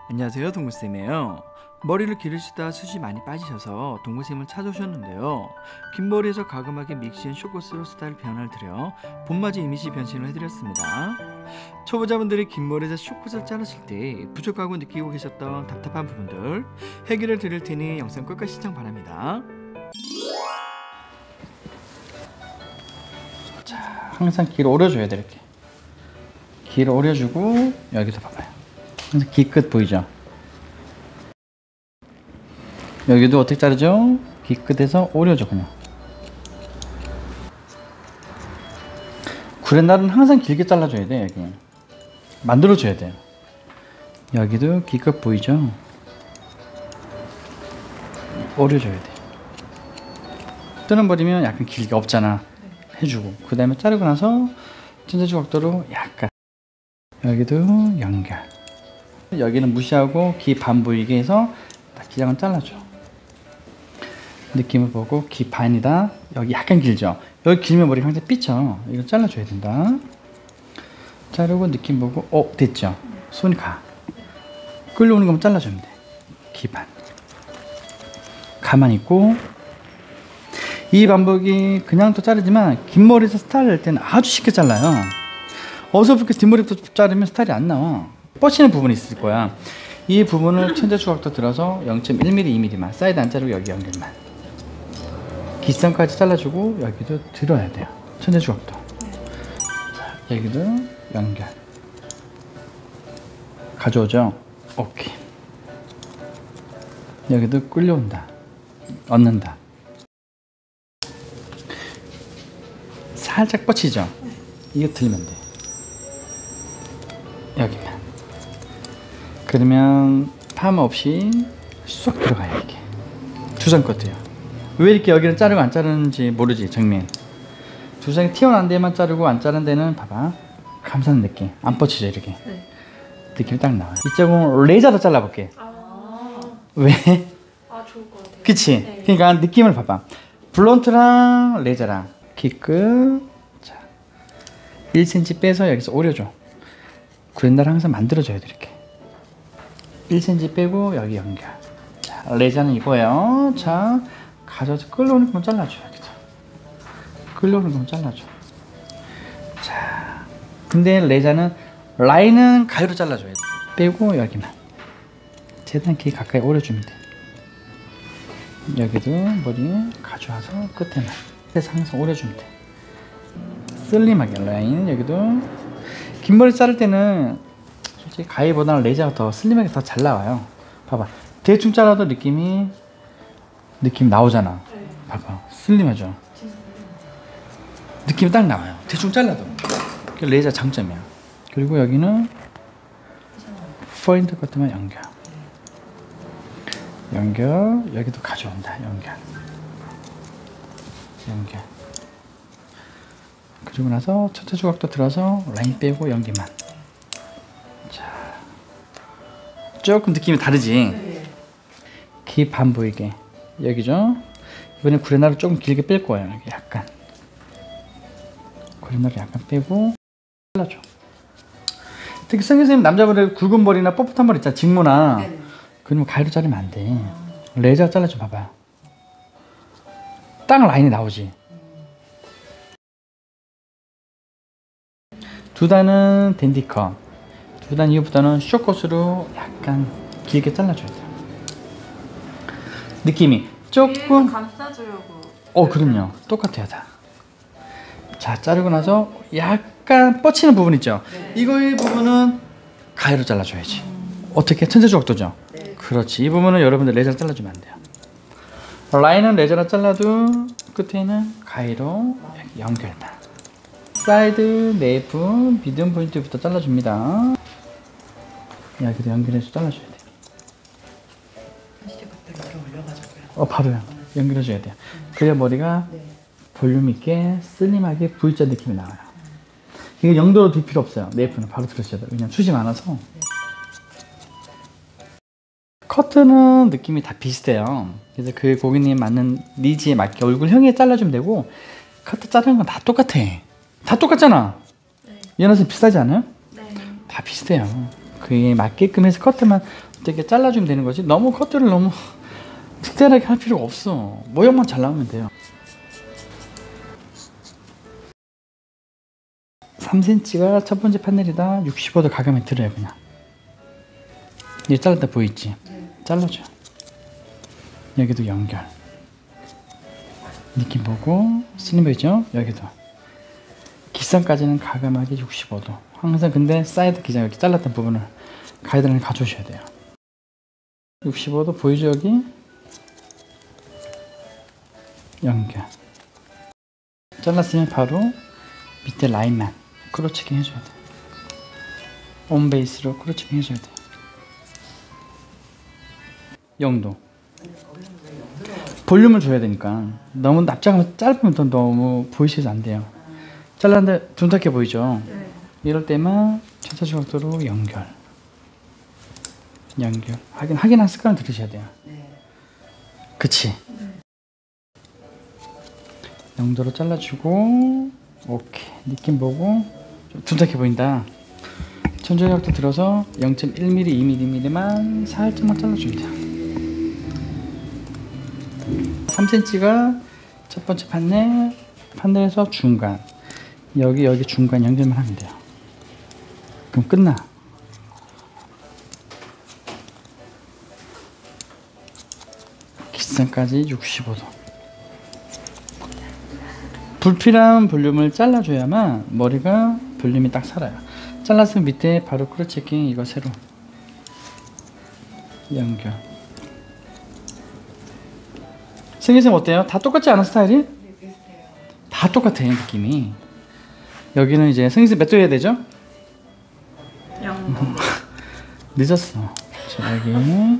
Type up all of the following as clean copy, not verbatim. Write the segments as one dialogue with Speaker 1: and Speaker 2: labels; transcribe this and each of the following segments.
Speaker 1: 안녕하세요, 동구쌤이에요. 머리를 기르시다 숱이 많이 빠지셔서 동구쌤을 찾아오셨는데요. 긴 머리에서 가금하게 믹시앤 쇼코스로 스타일 변화를 드려 봄맞이 이미지 변신을 해드렸습니다. 초보자분들이 긴 머리에서 쇼코스를 자르실 때 부족하고 느끼고 계셨던 답답한 부분들 해결을 드릴 테니 영상 끝까지 시청 바랍니다.
Speaker 2: 자, 항상 길을 오려줘야 돼. 이렇게 길을 오려주고 여기서 봐봐요. 항상 길 끝 보이죠? 여기도 어떻게 자르죠? 길 끝에서 오려줘. 그냥 구레나루는 항상 길게 잘라줘야 돼. 여기 만들어줘야 돼요. 여기도 길 끝 보이죠? 오려줘야 돼. 뜨는 버리면 약간 길게 없잖아. 해주고 그 다음에 자르고 나서 천재주 각도로 약간 여기도 연결. 여기는 무시하고 기 반 보이게 해서 딱 기장을 잘라줘. 느낌을 보고 기 반이다. 여기 약간 길죠? 여기 길면 머리가 항상 삐쳐. 이거 잘라줘야 된다. 자르고 느낌 보고 됐죠? 손이 가. 끌려오는 거면 잘라주면 돼. 기 반. 가만히 있고 이 반복이 그냥 또 자르지만 긴 머리에서 스타일 낼 때는 아주 쉽게 잘라요. 어설프게 뒷머리부터 자르면 스타일이 안 나와. 뻗치는 부분이 있을 거야. 이 부분을 천재주 각도 들어서 0.1mm, 2mm만 사이드 안 자르고 여기 연결만 깃선까지 잘라주고 여기도 들어야 돼요. 천재주 각도. 자, 여기도 연결 가져오죠. 오케이. 여기도 끌려온다. 얻는다. 살짝 뻗치죠. 이거 들면 돼. 여기만. 그러면 파마 없이 쏙 들어가요. 이렇게 두상 것도요. 왜 이렇게 여기를 자르고 안 자르는지 모르지. 정면 두상이 튀어나온 데만 자르고 안 자른 데는 봐봐 감싸는 느낌. 안 뻗치죠. 이렇게 네. 느낌이 딱 나와요. 이쪽은 레이저로 잘라볼게. 왜?
Speaker 3: 좋을 것 같아요.
Speaker 2: 그치?
Speaker 3: 네.
Speaker 2: 그러니까 느낌을 봐봐. 블론트랑 레이저랑 키끝. 자, 1cm 빼서 여기서 오려줘. 구렛나루 항상 만들어줘야 돼. 이렇게 1cm 빼고 여기 연결. 자, 레자는 이거예요. 자, 가져서 끌려오는 거만 잘라줘. 여기도 끌려오는 거만 잘라줘. 자, 근데 레자는 라인은 가위로 잘라줘야 돼. 빼고 여기만 최대한 길 가까이 오려주면 돼. 여기도 머리 가져와서 끝에만 그래서 항상 오려주면 돼. 슬림하게 라인. 여기도 긴 머리 자를 때는 솔직히 가위보다는 레이저가 더 슬림하게 더 잘 나와요. 봐봐. 대충 잘라도 느낌 나오잖아. 봐봐. 슬림하죠? 느낌이 딱 나와요. 대충 잘라도. 그게 레이저 장점이야. 그리고 여기는 포인트 같으면 연결. 여기도 가져온다. 연결. 그리고 나서 첫째 조각도 들어서 라인 빼고 연기만. 자, 조금 느낌이 다르지? 네. 기 반 보이게. 여기죠? 이번엔 구레나루 조금 길게 뺄 거예요. 여기 약간 구레나루 약간 빼고 잘라줘. 특히 선생님 남자분들 굵은 머리나 뻣뻣한 머리 있잖아. 직모나. 네네. 그러면 가위로 자르면 안 돼. 레이저 잘라줘. 봐봐요. 딱 라인이 나오지. 두 단은 댄디컷. 두 단 이후부터는 쇼컷으로 약간 길게 잘라줘야 돼요. 느낌이 조금
Speaker 3: 감싸주려고.
Speaker 2: 그럼요. 똑같아요 다. 자, 자르고 나서 약간 뻗치는 부분 있죠. 네. 이거의 부분은 가위로 잘라줘야지. 어떻게? 천재주 각도죠. 네. 그렇지. 이 부분은 여러분들 레저로 잘라주면 안 돼요. 라인은 레저로 잘라도 끝에는 가위로 연결만. 사이드, 내부, 미디엄 포인트부터 잘라줍니다. 여기도 연결해서 잘라줘야 돼요. 바로요. 연결해줘야 돼요. 그래야 머리가 볼륨 있게 슬림하게 V자 느낌이 나와요. 이게 영도로 들 필요 없어요. 내부는 바로 들으셔야 돼요. 왜냐면 숱이 많아서. 커트는 느낌이 다 비슷해요. 그래서 그 고객님 맞는 니즈에 맞게 얼굴형에 잘라주면 되고 커트 자르는 건 다 똑같아. 다 똑같잖아. 네. 연화선 비슷하지 않아요? 네. 다 비슷해요. 그에 맞게끔 해서 커트만 되게 잘라주면 되는 거지. 너무 커트를 너무 특별하게 할 필요가 없어. 모양만 잘 나오면 돼요. 3cm가 첫 번째 판넬이다. 65도 가감이 들어요. 그냥 이게 잘랐다 보이지? 잘라줘. 여기도 연결. 느낌 보고 슬림 보이죠? 여기도 기선까지는 가감하게 65도. 항상 근데 사이드 기장 이렇게 잘랐던 부분을 가이드라인을 가져오셔야 돼요. 65도 보이죠? 여기 연결. 잘랐으면 바로 밑에 라인만 크로치킹 해줘야 돼. 온 베이스로 크로치킹 해줘야 돼. 0도. 볼륨을 줘야 되니까. 너무 납작하면 짧으면 또 너무 보이시지 안 돼요. 잘랐는데 둔탁해 보이죠?
Speaker 3: 네.
Speaker 2: 이럴 때만 전체적 각도로 연결. 확인한 습관을 들으셔야 돼요. 그치? 0도로 잘라주고 오케이. 느낌 보고 좀 둔탁해 보인다. 전체적 각도 들어서 0.1mm, 2mm만 살짝만 잘라주면 돼요. 3cm가 첫 번째 판넬에서 중간. 여기 중간 연결만 하면 돼요. 그럼 끝나. 기선까지 65도. 불필요한 볼륨을 잘라줘야만 머리가 볼륨이 딱 살아요. 잘랐으면 밑에 바로 크로체킹 이거 새로 연결. 생기쌤 어때요? 다 똑같지 않아 스타일이?
Speaker 3: 네, 비슷해요.
Speaker 2: 다 똑같아 느낌이. 여기는 이제 생기쌤 몇 도 해야 되죠? 늦었어. 자, 여기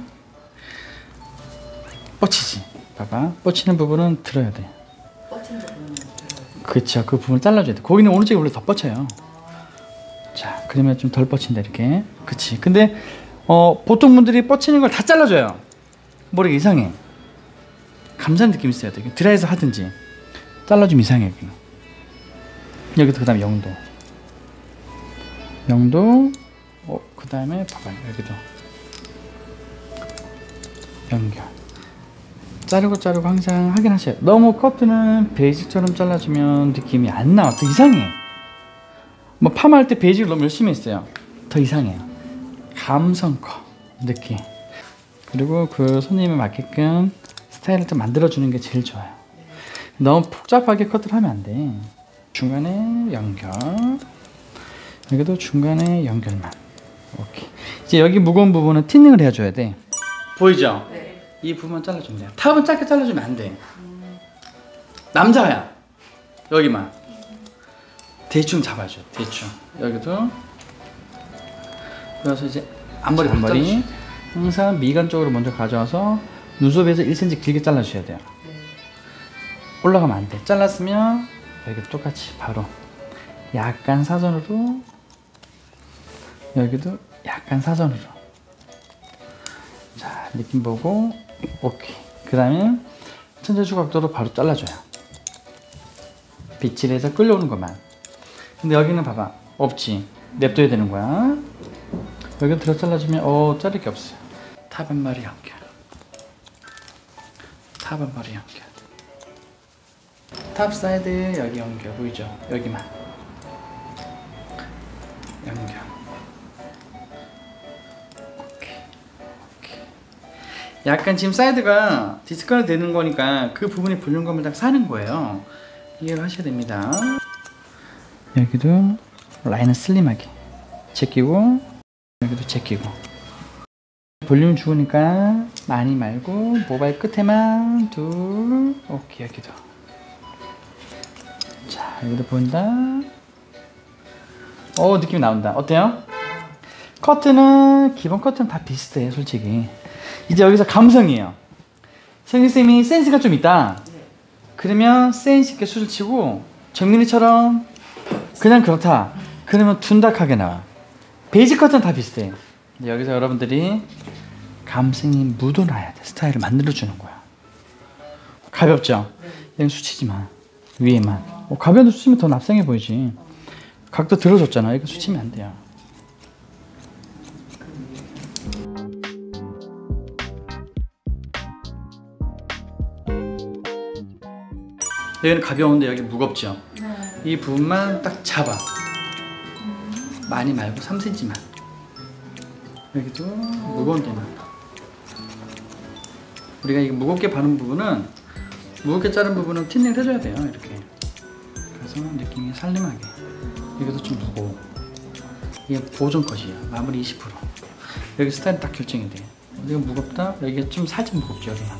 Speaker 2: 뻗치지. 봐봐. 뻗치는 부분은 들어야 돼.
Speaker 3: 뻗치는 부분은 들어요.
Speaker 2: 그쵸. 그 부분을 잘라줘야 돼. 거기는 오른쪽이 원래 더 뻗쳐요. 자, 그러면 좀 덜 뻗친다 이렇게. 그치. 근데 보통 분들이 뻗치는 걸 다 잘라줘요. 머리가 이상해. 감사한 느낌이 있어야 돼. 드라이에서 하든지 잘라주면 이상해. 여기도 그 다음에 0도. 그 다음에 봐봐요. 여기도 연결. 자르고 항상 확인하셔요. 너무 커트는 베이직처럼 잘라주면 느낌이 안 나와. 더 이상해. 뭐 파마할 때 베이직을 너무 열심히 했어요. 더 이상해요. 감성컷 느낌. 그리고 그 손님에 맞게끔 스타일을 좀 만들어주는 게 제일 좋아요. 너무 복잡하게 커트를 하면 안 돼. 중간에 연결. 여기도 중간에 연결만. 오케이. 이제 여기 무거운 부분은 티닝을 해줘야 돼. 보이죠?
Speaker 3: 네.
Speaker 2: 이 부분만 잘라주면 돼요. 탑은 짧게 잘라주면 안 돼. 남자야. 여기만. 대충 잡아줘. 대충. 여기도. 그래서 이제 앞머리 반머리. 항상 미간 쪽으로 먼저 가져와서 눈썹에서 1cm 길게 잘라주셔야 돼요. 올라가면 안 돼. 잘랐으면 여기 똑같이 바로 약간 사선으로. 여기도 약간 사선으로. 자, 느낌 보고 오케이. 그 다음에 천재주 각도로 바로 잘라줘요. 빗질해서 끌려오는 것만. 근데 여기는 봐봐. 없지. 냅둬야 되는 거야. 여기 들어 잘라주면 자를 게 없어요. 탑 앞머리 연결. 탑 앞머리 연결. 탑 사이드 여기 연결 보이죠? 여기만 연결. 약간 지금 사이드가 디스컬 되는 거니까 그 부분이 볼륨감을 딱 사는 거예요. 이해를 하셔야 됩니다. 여기도 라인을 슬림하게 제끼고 여기도 제끼고. 볼륨 주으니까 많이 말고 모발 끝에만 둘. 오케이. 여기도. 자, 여기도 보인다. 느낌이 나온다. 어때요? 커트는 기본 커트는 다 비슷해 솔직히. 이제 여기서 감성이에요. 성희쌤이 센스가 좀 있다. 그러면 센스 있게 수술 치고 정민이처럼 그냥 그렇다. 그러면 둔탁하게 나와. 베이직 커트는 다 비슷해. 여기서 여러분들이 감성이 묻어나야 돼. 스타일을 만들어주는 거야. 가볍죠? 얘는 수치지 마. 위에만. 가벼운 수치면 더 납상해 보이지. 각도 들어줬잖아. 이거 수치면 안 돼요. 여기는 가벼운데 여기 무겁죠.
Speaker 3: 네.
Speaker 2: 이 부분만 딱 잡아. 많이 말고 3cm만. 여기도 무거운 데만. 우리가 이거 무겁게 바른 부분은, 무겁게 자른 부분은 틴닝을 해줘야 돼요. 이렇게. 그래서 느낌이 살림하게. 여기도 좀 무거워. 이게 보존 컷이에요. 마무리 20%. 여기 스타일 딱 결정이 돼. 여기가 무겁다. 여기가 좀 살짝 무겁죠. 여기만.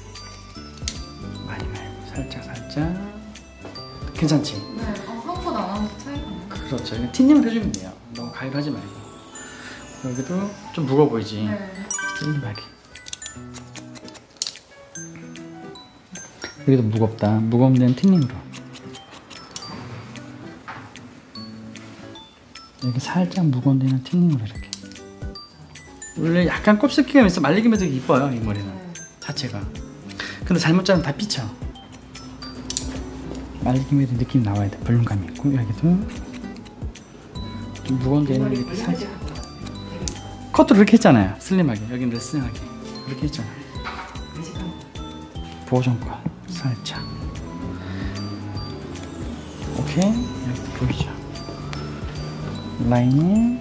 Speaker 2: 많이 말고 살짝. 괜찮지?
Speaker 3: 네. 한번 안 하면서 차이가 나요.
Speaker 2: 그렇죠. 이거 틴닝을 해주면 돼요. 너무 가위로 하지 말고. 여기도 좀 무거워 보이지?
Speaker 3: 네.
Speaker 2: 슬림하게. 여기도 무겁다. 무거운 데는 틴닝으로. 여기 살짝 무거운 데는 틴닝으로 이렇게. 원래 약간 곱슬기가 있어. 말리기면 되게 이뻐요. 이 머리는
Speaker 3: 네.
Speaker 2: 자체가. 근데 잘못 자르면 다 삐쳐. 말리기면 느낌 나와야 돼. 볼륨감이 있고. 여기도 좀 무거운 데는 이렇게 살짝. 컷도 이렇게 했잖아요. 슬림하게. 여기는 레슨하게. 이렇게 했잖아요. 보정과 살짝. 오케이. 여기 보이죠? 라인이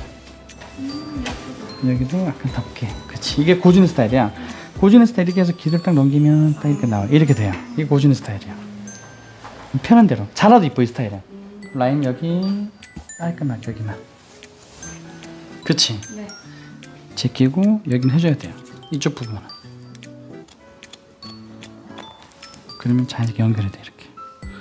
Speaker 2: 여기도 약간 덮게. 그치. 이게 고준의 스타일이야. 고준의 스타일 이렇게 해서 길을 딱 넘기면 딱 이렇게 나와. 이렇게 돼요. 이게 고준의 스타일이야. 편한 대로. 잘라도 이뻐 이 스타일은. 라인 여기 깔끔하게 여기만. 그치.
Speaker 3: 네.
Speaker 2: 제끼고 여기는 해줘야 돼요. 이쪽 부분은. 그러면 자연스럽게 연결이 돼 이렇게.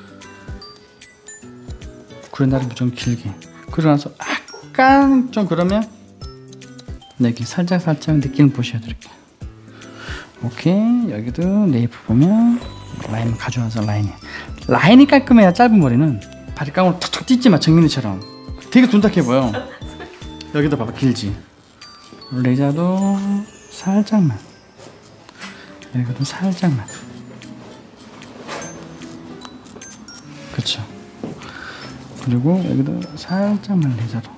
Speaker 2: 그런 날은 무조건 길게. 그러고 나서 약간 좀 그러면 여기 살짝 느낌을 보셔야 돼요. 이렇게. 오케이. 여기도 네이프 보면 라인 가져와서 라인이 깔끔해야 짧은 머리는 바리깡으로 툭툭 찢지 마. 정민이처럼 되게 둔탁해 보여. 여기도 봐봐. 길지. 레이저도 살짝만. 여기도 살짝만. 그쵸. 그리고 여기도 살짝만 레이저로.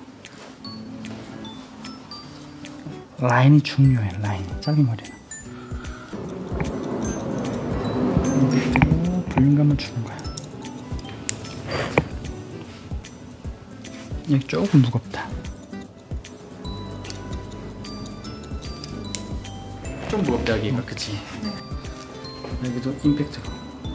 Speaker 2: 라인이 중요해. 라인이 짧은 머리는. 그리고 볼륨감을 주는 거야. 여기 조금 무겁다. 좀 무겁다 여기가. 그치? 여기도 임팩트로.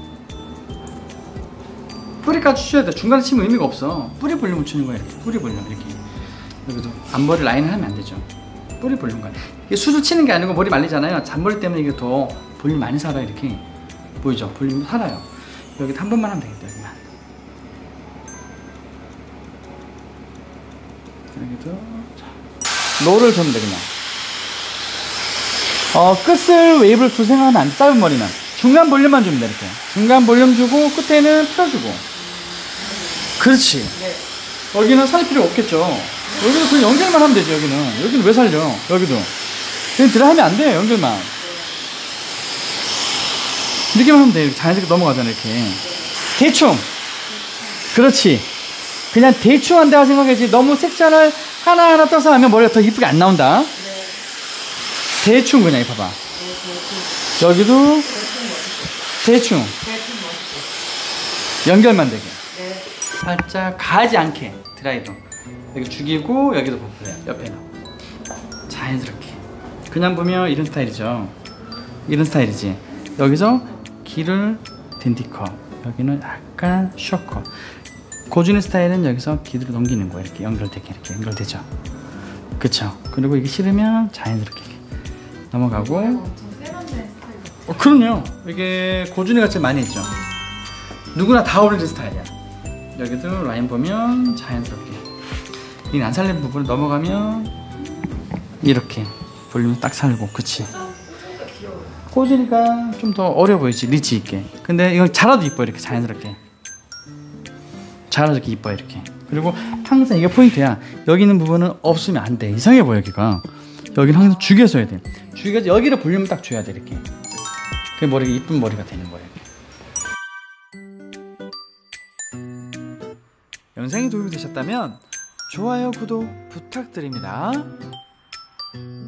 Speaker 2: 뿌리까지 주셔야 돼. 중간에 치면 의미가 없어. 뿌리 볼륨을 주는 거야. 이렇게. 뿌리 볼륨 이렇게. 여기도 앞머리 라인을 하면 안 되죠. 뿌리 볼륨감. 이게 수술 치는 게 아니고 머리 말리잖아요. 잔머리 때문에 이게 더 볼륨 많이 살아. 이렇게 보이죠? 볼륨 살아요. 여기도 한 번만 하면 되겠다. 여기만. 여기도 롤을 주면 돼 그냥. 끝을 웨이브를 줄 생각하면 안 돼. 짧은 머리는 중간 볼륨만 주면 돼. 이렇게 중간 볼륨 주고 끝에는 풀어주고. 그렇지. 여기는 살 필요 없겠죠. 여기는 그냥 연결만 하면 되지. 여기는 왜 살려? 여기도 그냥 드라이하면 안 돼. 연결만 이렇게만 하면 돼. 자연스럽게 넘어가잖아. 이렇게 대충. 그렇지. 그냥 대충 한다고 생각하지. 너무 섹션을 하나하나 떠서 하면 머리가 더 이쁘게 안 나온다. 대충 그냥 봐봐. 여기도 대충 연결만 되게. 살짝 가지 않게 드라이도. 여기 죽이고 여기도 보세요. 옆에는 자연스럽게. 그냥 보면 이런 스타일이죠. 이런 스타일이지. 여기서 길을 댄디컷, 여기는 약간 숏컷. 고준의 스타일은 여기서 길을 넘기는 거예요. 이렇게 연결되게. 이렇게 연결되죠. 그쵸. 그리고 이게 싫으면 자연스럽게 넘어가고.
Speaker 3: 엄청 세련된 스타일.
Speaker 2: 그럼요. 이게 고준이 같이 많이 있죠. 누구나 다 어울리는 스타일이야. 여기도 라인 보면 자연스럽게. 이 안 살린 부분을 넘어가면 이렇게 볼륨 딱 살고. 그치. 고준이가 좀 더 어려 보이지. 리치 있게. 근데 이건 잘라도 이뻐. 이렇게 자연스럽게 잘라도 이렇게 이뻐. 이렇게. 그리고 항상 이게 포인트야. 여기 있는 부분은 없으면 안 돼. 이상해 보여 여기가. 여기는 항상 죽여서 해야 돼. 죽여서 여기를 볼륨을 딱 줘야 돼. 이렇게. 그 머리가 이쁜 머리가 되는 거예요. 영상이 도움이 되셨다면 좋아요, 구독 부탁드립니다.